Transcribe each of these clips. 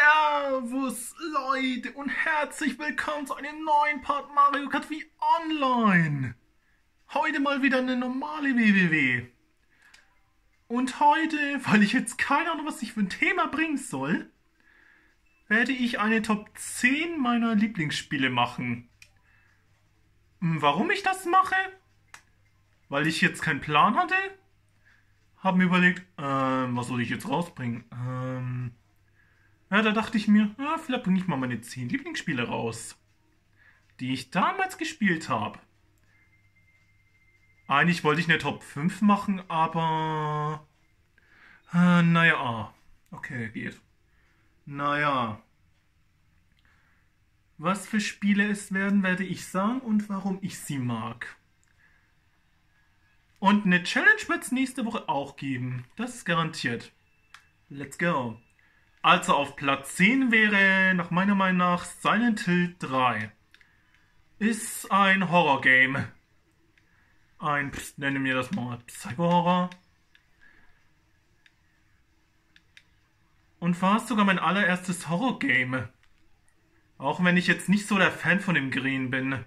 Servus Leute und herzlich willkommen zu einem neuen Part Mario Kart Wii Online. Heute mal wieder eine normale WWW. Und heute, weil ich jetzt keine Ahnung, was ich für ein Thema bringen soll, werde ich eine Top 10 meiner Lieblingsspiele machen. Warum ich das mache? Weil ich jetzt keinen Plan hatte. Habe mir überlegt, was soll ich jetzt rausbringen? Ja, da dachte ich mir, vielleicht bringe ich mal meine 10 Lieblingsspiele raus, die ich damals gespielt habe. Eigentlich wollte ich eine Top 5 machen, aber... naja, okay, geht. Naja. Was für Spiele es werden, werde ich sagen und warum ich sie mag. Und eine Challenge wird es nächste Woche auch geben. Das ist garantiert. Let's go. Also auf Platz 10 wäre nach meiner Meinung nach Silent Hill 3. Ist ein Horror-Game. Nennen wir das mal Psycho-Horror. Und war es sogar mein allererstes Horror-Game. Auch wenn ich jetzt nicht so der Fan von dem Green bin.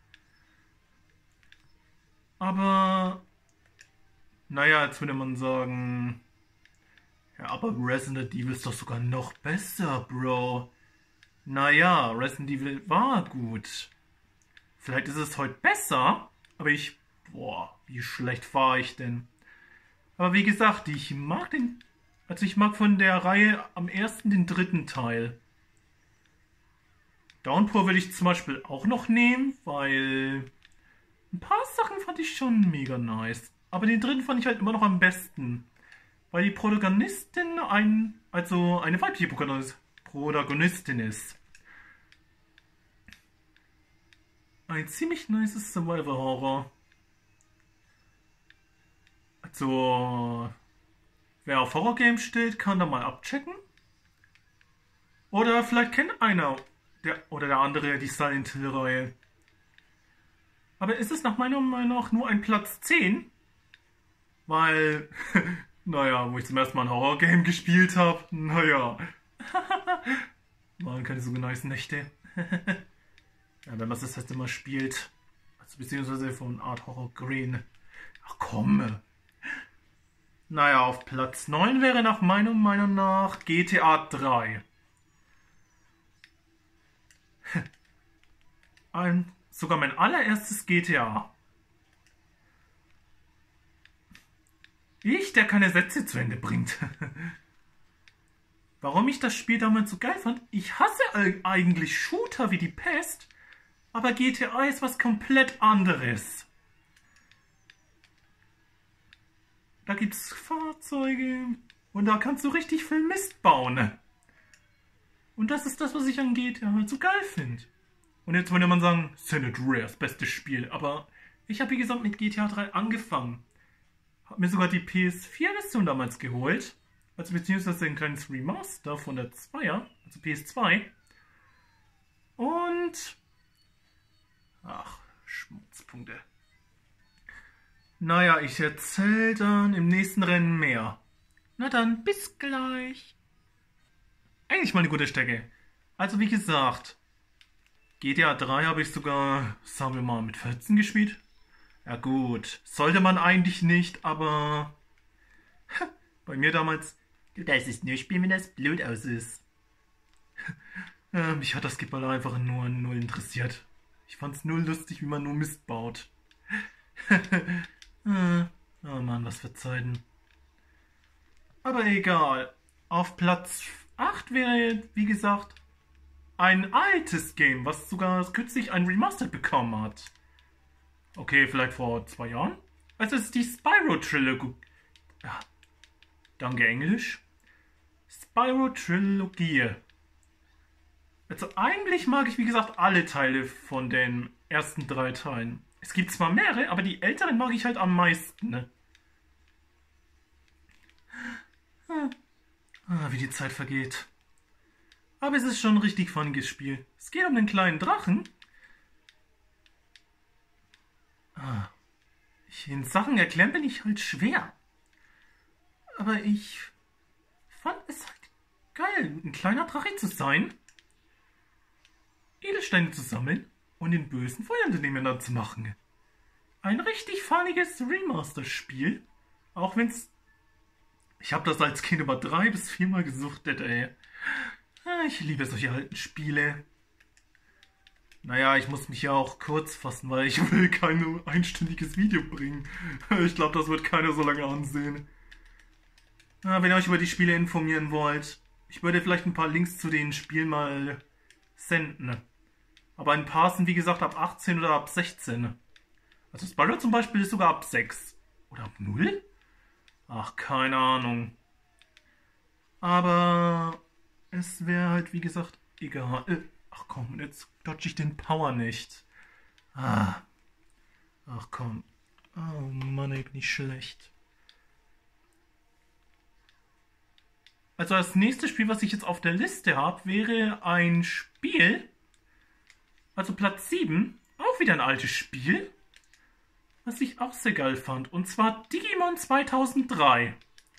Aber... naja, jetzt würde man sagen... ja, aber Resident Evil ist doch sogar noch besser, Bro. Naja, Resident Evil war gut. Vielleicht ist es heute besser, aber boah, wie schlecht war ich denn? Aber wie gesagt, ich mag ich mag von der Reihe am ersten den dritten Teil. Downpour will ich zum Beispiel auch noch nehmen, weil ein paar Sachen fand ich schon mega nice. Aber den dritten fand ich halt immer noch am besten. Weil die Protagonistin eine weibliche Protagonistin ist. Ein ziemlich nices Survival-Horror. Also, wer auf Horror-Games steht, kann da mal abchecken. Oder vielleicht kennt einer oder der andere die Silent Hill-Reihe. Aber ist es nach meiner Meinung nach nur ein Platz 10? Weil... naja, wo ich zum ersten Mal ein Horror-Game gespielt habe, naja. Waren keine so nice Nächte. Ja, wenn man das erste Mal spielt. Also beziehungsweise von Art Horror Green. Ach komm. Naja, auf Platz 9 wäre nach meiner Meinung nach GTA 3. Sogar mein allererstes GTA. Ich, der keine Sätze zu Ende bringt. Warum ich das Spiel damals so geil fand? Ich hasse eigentlich Shooter wie die Pest, aber GTA ist was komplett anderes. Da gibt's Fahrzeuge und da kannst du richtig viel Mist bauen. Und das ist das, was ich an GTA halt so geil finde. Und jetzt würde man sagen, San Andreas, bestes Spiel. Aber ich habe wie gesagt mit GTA 3 angefangen. Habe mir sogar die PS4-Version damals geholt. Also beziehungsweise ein kleines Remaster von der 2er, also PS2. Und... ach, Schmutzpunkte. Naja, ich erzähle dann im nächsten Rennen mehr. Na dann, bis gleich. Eigentlich mal eine gute Strecke. Also wie gesagt, GTA 3 habe ich sogar, sagen wir mal, mit 14 gespielt. Ja gut, sollte man eigentlich nicht, aber bei mir damals, du darfst es nur spielen, wenn das Blut aus ist. Mich hat das Geballer einfach nur null interessiert. Ich fand's null lustig, wie man nur Mist baut. Oh Mann, was für Zeiten. Aber egal. Auf Platz 8 wäre, wie gesagt, ein altes Game, was sogar kürzlich ein Remastered bekommen hat. Okay, vielleicht vor 2 Jahren. Also es ist die Spyro-Trilogie. Ja, danke Englisch. Spyro-Trilogie. Also eigentlich mag ich, wie gesagt, alle Teile von den ersten 3 Teilen. Es gibt zwar mehrere, aber die älteren mag ich halt am meisten. Ne? Wie die Zeit vergeht. Aber es ist schon ein richtig funniges Spiel. Es geht um den kleinen Drachen. In Sachen erklären bin ich halt schwer. Aber ich fand es halt geil, ein kleiner Drache zu sein, Edelsteine zu sammeln und den bösen Feuerunternehmen dann zu machen. Ein richtig funniges Remaster-Spiel. Auch wenn's... Ich habe das als Kind über 3 bis 4 Mal gesuchtet, ey. Ich liebe solche alten Spiele. Naja, ich muss mich ja auch kurz fassen, weil ich will kein einstündiges Video bringen. Ich glaube, das wird keiner so lange ansehen. Wenn ihr euch über die Spiele informieren wollt, ich würde vielleicht ein paar Links zu den Spielen mal senden. Aber ein paar sind wie gesagt ab 18 oder ab 16. Also Spyro zum Beispiel ist sogar ab 6. Oder ab 0? Ach, keine Ahnung. Aber es wäre halt wie gesagt egal. Ach komm, jetzt dodge ich den Power nicht. Ach komm. Oh Mann, ey, bin ich schlecht. Also das nächste Spiel, was ich jetzt auf der Liste habe, wäre ein Spiel. Also Platz 7. Auch wieder ein altes Spiel. Was ich auch sehr geil fand. Und zwar Digimon 2003.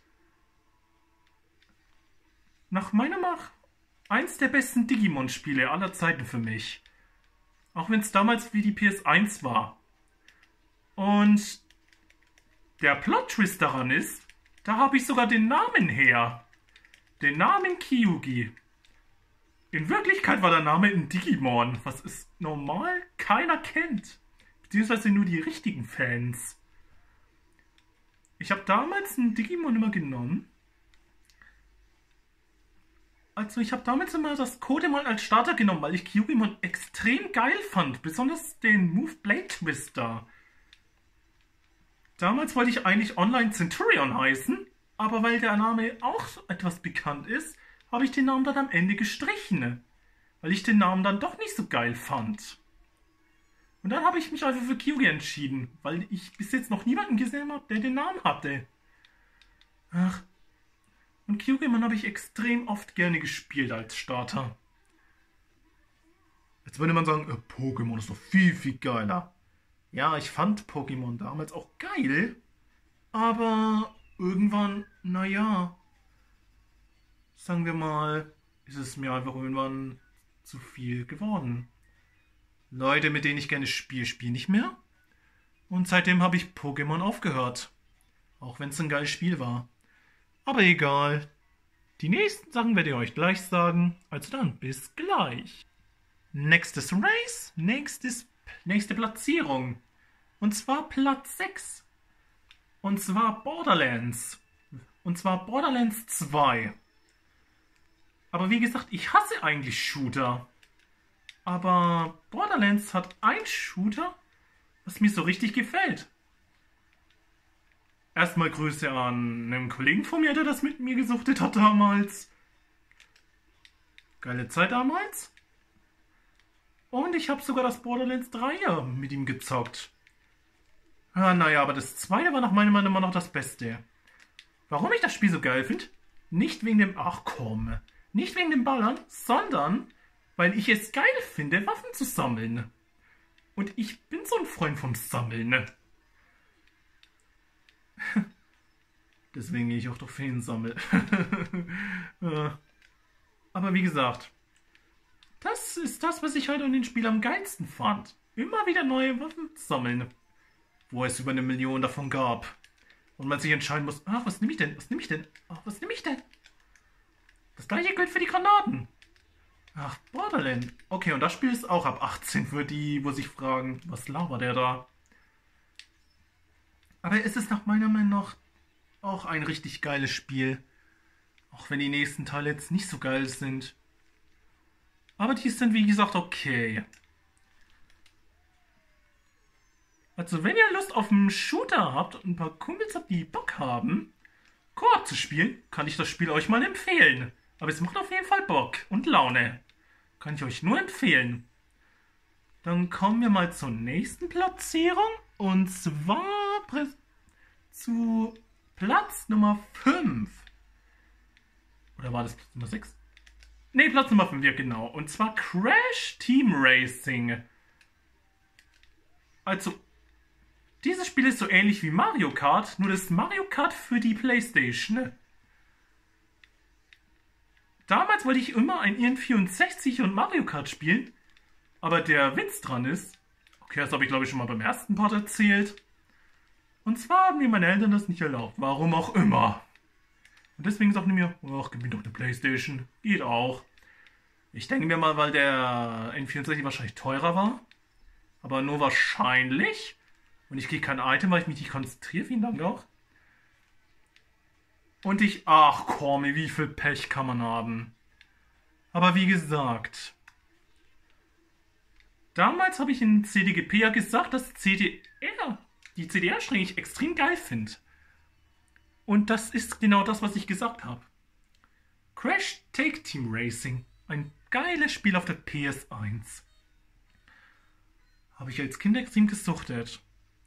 Nach meiner Meinung eins der besten Digimon-Spiele aller Zeiten für mich. Auch wenn es damals wie die PS1 war. Und der Plot-Twist daran ist, da habe ich sogar den Namen her. Den Namen Kyugi. In Wirklichkeit war der Name ein Digimon, was es normal keiner kennt. Beziehungsweise nur die richtigen Fans. Ich habe damals einen Digimon immer genommen. Also ich habe damals immer das Codemon als Starter genommen, weil ich Kyugimon extrem geil fand. Besonders den Move Blade Twister. Damals wollte ich eigentlich Online Centurion heißen, aber weil der Name auch etwas bekannt ist, habe ich den Namen dann am Ende gestrichen. Weil ich den Namen dann doch nicht so geil fand. Und dann habe ich mich also für Kyugi entschieden, weil ich bis jetzt noch niemanden gesehen habe, der den Namen hatte. Ach. Und Kyugemon habe ich extrem oft gerne gespielt als Starter. Jetzt würde man sagen, Pokémon ist doch viel, viel geiler. Ja, ich fand Pokémon damals auch geil, aber irgendwann, naja, sagen wir mal, ist es mir einfach irgendwann zu viel geworden. Leute, mit denen ich gerne spiele, spielen nicht mehr. Und seitdem habe ich Pokémon aufgehört. Auch wenn es ein geiles Spiel war. Aber egal. Die nächsten Sachen werde ich euch gleich sagen. Also dann, bis gleich. Nächstes Race. Nächste Platzierung. Und zwar Platz 6. Und zwar Borderlands. Und zwar Borderlands 2. Aber wie gesagt, ich hasse eigentlich Shooter. Aber Borderlands hat einen Shooter, was mir so richtig gefällt. Erstmal Grüße an einen Kollegen von mir, der das mit mir gesuchtet hat damals. Geile Zeit damals. Und ich habe sogar das Borderlands 3 mit ihm gezockt. Naja, aber das zweite war nach meiner Meinung immer noch das Beste. Warum ich das Spiel so geil finde? Nicht wegen dem... Ach komm. Nicht wegen dem Ballern, sondern weil ich es geil finde, Waffen zu sammeln. Und ich bin so ein Freund vom Sammeln. Deswegen gehe ich auch Trophäen sammeln. Aber wie gesagt, das ist das, was ich halt an den Spiel am geilsten fand. Immer wieder neue Waffen sammeln. Wo es über 1 Million davon gab. Und man sich entscheiden muss, ach, was nehme ich denn? Was nehme ich denn? Ach, was nehme ich denn? Das gleiche gilt für die Granaten. Ach, Borderlands. Okay, und das Spiel ist auch ab 18 für die, wo sich fragen, was labert der da? Aber es ist nach meiner Meinung nach auch ein richtig geiles Spiel. Auch wenn die nächsten Teile jetzt nicht so geil sind. Aber die sind wie gesagt okay. Also wenn ihr Lust auf einen Shooter habt und ein paar Kumpels habt, die Bock haben, Koop zu spielen, kann ich das Spiel euch mal empfehlen. Aber es macht auf jeden Fall Bock und Laune. Kann ich euch nur empfehlen. Dann kommen wir mal zur nächsten Platzierung. Und zwar zu Platz Nummer 5. Oder war das Platz Nummer 6? Ne, Platz Nummer 5, ja genau. Und zwar Crash Team Racing. Also, dieses Spiel ist so ähnlich wie Mario Kart, nur das Mario Kart für die PlayStation. Damals wollte ich immer ein N64 und Mario Kart spielen. Aber der Witz dran ist, okay, das habe ich glaube ich schon mal beim ersten Part erzählt. Und zwar haben mir meine Eltern das nicht erlaubt. Warum auch immer. Und deswegen sagten die mir, ach, gib mir doch eine Playstation. Geht auch. Ich denke mir mal, weil der N64 wahrscheinlich teurer war. Aber nur wahrscheinlich. Und ich kriege kein Item, weil ich mich nicht konzentriere. Vielen Dank auch. Und ach komm, wie viel Pech kann man haben. Aber wie gesagt, damals habe ich in CDGP ja gesagt, dass die CDR-Stränge ich extrem geil finde. Und das ist genau das, was ich gesagt habe. Crash Take Team Racing. Ein geiles Spiel auf der PS1. Habe ich als Kind extrem gesuchtet.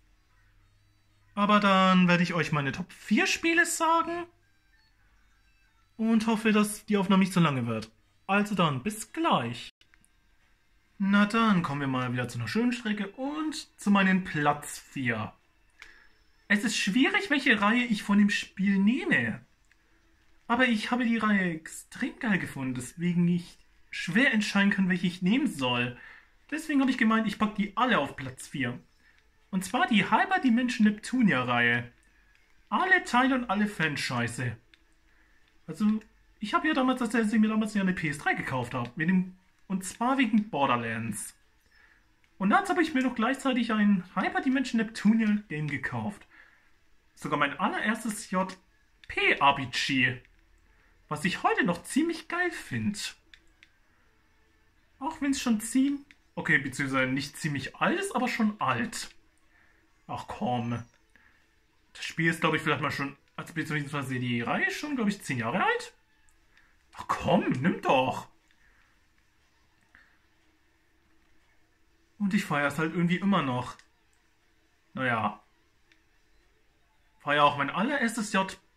Aber dann werde ich euch meine Top 4 Spiele sagen. Und hoffe, dass die Aufnahme nicht so lange wird. Also dann, bis gleich. Na dann, kommen wir mal wieder zu einer schönen Strecke und zu meinem Platz 4. Es ist schwierig, welche Reihe ich von dem Spiel nehme. Aber ich habe die Reihe extrem geil gefunden, deswegen ich schwer entscheiden kann, welche ich nehmen soll. Deswegen habe ich gemeint, ich packe die alle auf Platz 4. Und zwar die Hyperdimension Neptunia-Reihe. Alle Teile und alle Franchise. Also, ich habe ja damals, als ich mir damals ja eine PS3 gekauft habe. Und zwar wegen Borderlands. Und dazu habe ich mir noch gleichzeitig ein Hyperdimension Neptunia Game gekauft. Sogar mein allererstes JP-RPG. Was ich heute noch ziemlich geil finde. Auch wenn es schon okay, beziehungsweise nicht ziemlich alt ist, aber schon alt. Ach komm. Das Spiel ist, glaube ich, vielleicht mal schon, also beziehungsweise die Reihe ist schon, glaube ich, 10 Jahre alt. Ach komm, nimm doch. Und ich feiere es halt irgendwie immer noch. Naja. Feiere auch mein allererstes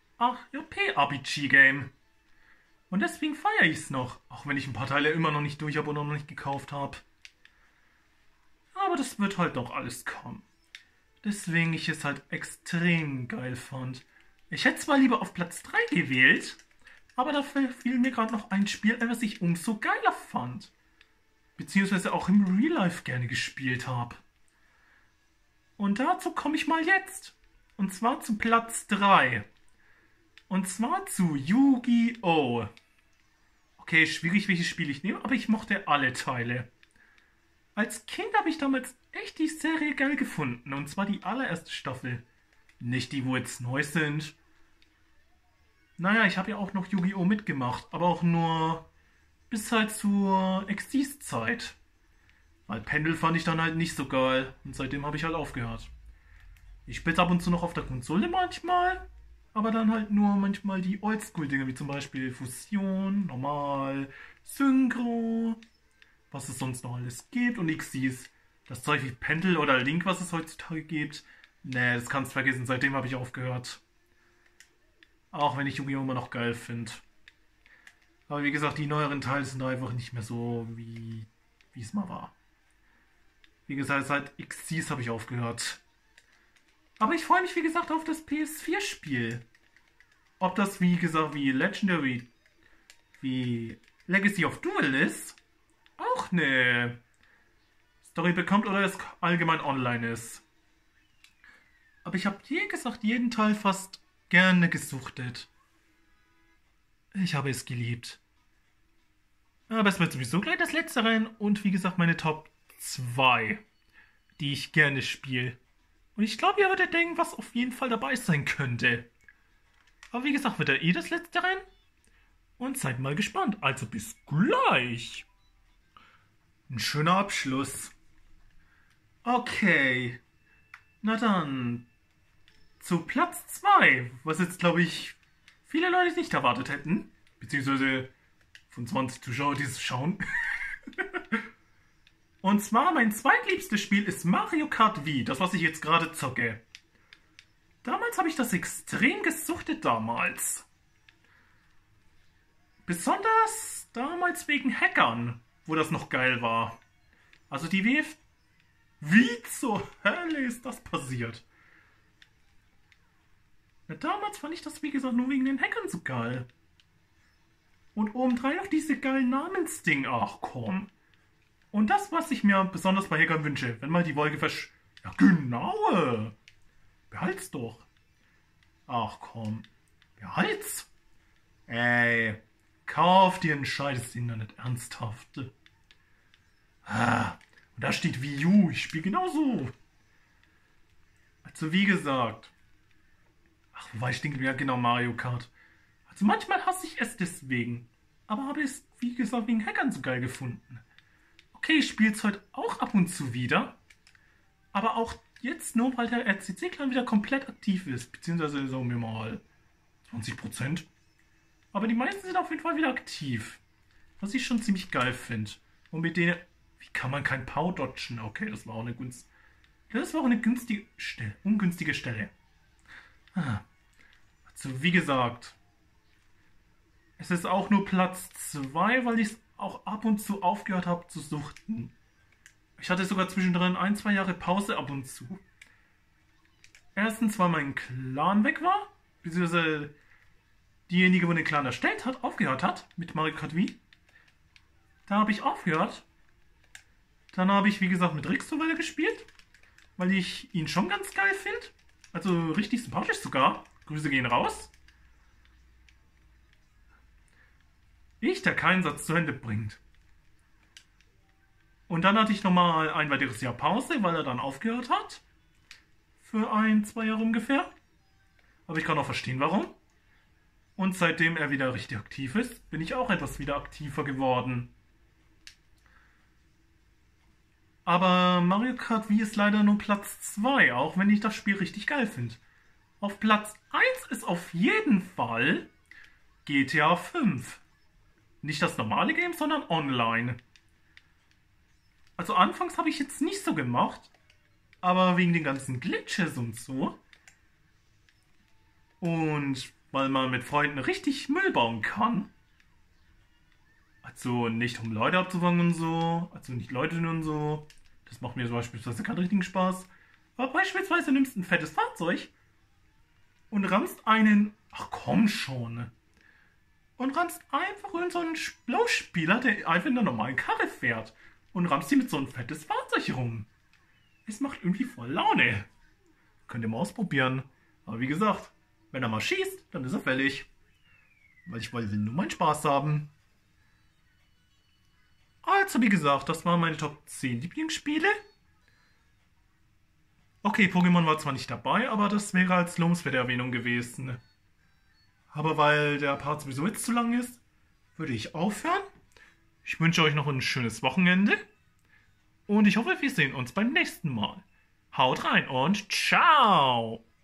JP-RPG-Game. Und deswegen feiere ich es noch. Auch wenn ich ein paar Teile immer noch nicht durch habe oder noch nicht gekauft habe. Aber das wird halt doch alles kommen. Deswegen ich es halt extrem geil fand. Ich hätte zwar lieber auf Platz 3 gewählt, aber dafür fiel mir gerade noch ein Spiel ein, was ich umso geiler fand. Beziehungsweise auch im Real Life gerne gespielt habe. Und dazu komme ich mal jetzt. Und zwar zu Platz 3. Und zwar zu Yu-Gi-Oh! Okay, schwierig, welches Spiel ich nehme, aber ich mochte alle Teile. Als Kind habe ich damals echt die Serie geil gefunden. Und zwar die allererste Staffel. Nicht die, wo jetzt neu sind. Naja, ich habe ja auch noch Yu-Gi-Oh! Mitgemacht. Aber auch nur bis halt zur Exis-Zeit. Weil Pendel fand ich dann halt nicht so geil. Und seitdem habe ich halt aufgehört. Ich spiele ab und zu noch auf der Konsole manchmal. Aber dann halt nur manchmal die Oldschool-Dinge, wie zum Beispiel Fusion, Normal, Synchro, was es sonst noch alles gibt und Xyz. Das Zeug wie Pendel oder Link, was es heutzutage gibt, nee, das kannst du vergessen, seitdem habe ich aufgehört. Auch wenn ich Yu-Gi-Oh! Immer noch geil finde. Aber wie gesagt, die neueren Teile sind einfach nicht mehr so, wie es mal war. Wie gesagt, seit Xyz habe ich aufgehört. Aber ich freue mich, wie gesagt, auf das PS4-Spiel. Ob das, wie gesagt, wie Legendary, wie Legacy of Duel ist, auch eine Story bekommt oder es allgemein online ist. Aber ich habe, wie gesagt, jeden Teil fast gerne gesuchtet. Ich habe es geliebt. Aber es wird sowieso gleich das letzte rein und wie gesagt meine Top 2, die ich gerne spiele. Und ich glaube, ihr werdet denken, was auf jeden Fall dabei sein könnte. Aber wie gesagt, wird er das letzte rein. Und seid mal gespannt. Also bis gleich. Ein schöner Abschluss. Okay. Na dann. Zu Platz 2. Was jetzt, glaube ich, viele Leute nicht erwartet hätten. Beziehungsweise von 20 Zuschauern, die es schauen. Und zwar mein zweitliebstes Spiel ist Mario Kart Wii, das was ich jetzt gerade zocke. Damals habe ich das extrem gesuchtet damals. Besonders damals wegen Hackern, wo das noch geil war. Also die WF... Wie zur Hölle ist das passiert? Ja, damals fand ich das wie gesagt nur wegen den Hackern so geil. Und obendrein noch diese geilen Namensding. Ach komm. Und das, was ich mir besonders bei Hackern wünsche, wenn mal die Wolke Ja, genau. Behalt's doch. Ach komm. Behalt's. Ey. Kauf dir ein scheiß Ding da nicht ernsthaft. Ah, und da steht Wii U. Ich spiele genauso. Also wie gesagt. Ach, wobei ich denke, ja genau, Mario Kart. Also manchmal hasse ich es deswegen. Aber habe es, wie gesagt, wegen Hackern so geil gefunden. Okay, ich spiele es heute auch ab und zu wieder. Aber auch jetzt nur, weil der RCC-Clan wieder komplett aktiv ist. Beziehungsweise sagen wir mal 20%. Aber die meisten sind auf jeden Fall wieder aktiv. Was ich schon ziemlich geil finde. Und mit denen... Wie kann man kein Pow dodgen? Okay, das war auch eine ungünstige Stelle. Also wie gesagt, es ist auch nur Platz 2, weil ich es auch ab und zu aufgehört habe zu suchten. Ich hatte sogar zwischendrin 1-2 Jahre Pause ab und zu. Erstens, weil mein Clan weg war, beziehungsweise diejenige, die den Clan erstellt hat, aufgehört hat mit Mario Kart Wii. Da habe ich aufgehört. Dann habe ich, wie gesagt, mit Rixo weiter gespielt, weil ich ihn schon ganz geil finde. Also richtig sympathisch sogar. Grüße gehen raus. Der keinen Satz zu Ende bringt. Und dann hatte ich nochmal ein weiteres Jahr Pause, weil er dann aufgehört hat. Für 1-2 Jahre ungefähr. Aber ich kann auch verstehen, warum. Und seitdem er wieder richtig aktiv ist, bin ich auch etwas wieder aktiver geworden. Aber Mario Kart Wii ist leider nur Platz 2, auch wenn ich das Spiel richtig geil finde. Auf Platz 1 ist auf jeden Fall GTA 5. Nicht das normale Game, sondern online. Also anfangs habe ich jetzt nicht so gemacht, aber wegen den ganzen Glitches und so. Und weil man mit Freunden richtig Müll bauen kann. Also nicht um Leute abzufangen und so, also nicht Leute und so. Das macht mir beispielsweise keinen richtigen Spaß. Aber beispielsweise nimmst du ein fettes Fahrzeug und rammst einen... Ach komm schon. Und rammst einfach in so einen Blauspieler, der einfach in einer normalen Karre fährt. Und rammst die mit so ein fettes Fahrzeug rum. Es macht irgendwie voll Laune. Könnt ihr mal ausprobieren. Aber wie gesagt, wenn er mal schießt, dann ist er fällig. Weil ich will nur meinen Spaß haben. Also wie gesagt, das waren meine Top 10 Lieblingsspiele. Okay, Pokémon war zwar nicht dabei, aber das wäre als lobenswerte Erwähnung gewesen. Aber weil der Part sowieso jetzt zu lang ist, würde ich aufhören. Ich wünsche euch noch ein schönes Wochenende. Und ich hoffe, wir sehen uns beim nächsten Mal. Haut rein und ciao!